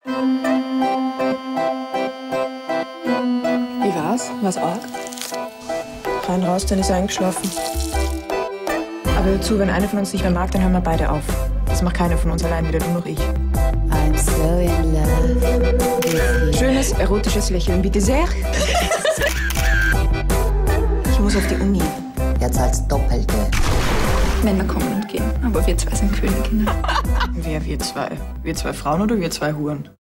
Wie war's? War's arg? Rein raus, dann ist er eingeschlafen. Aber hör zu, wenn einer von uns nicht mehr mag, dann hören wir beide auf. Das macht keiner von uns allein, weder du noch ich. I'm so in love with you. Schönes, erotisches Lächeln, bitte sehr. Ich muss auf die Uni. Jetzt als Doppelte. Männer kommen und gehen, aber wir zwei sind Königinnen. Wer, wir zwei? Wir zwei Frauen oder wir zwei Huren?